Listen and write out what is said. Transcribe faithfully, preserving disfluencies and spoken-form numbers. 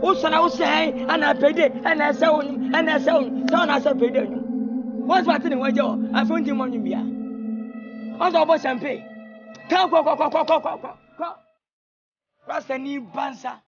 Usana usai ana pede ana sawun ana sawun sawun asa pede nyu. What's what in wajo? I found him on bia. What's about champagne? Come, come, come, come, come, come, come. Rasta ni bansa.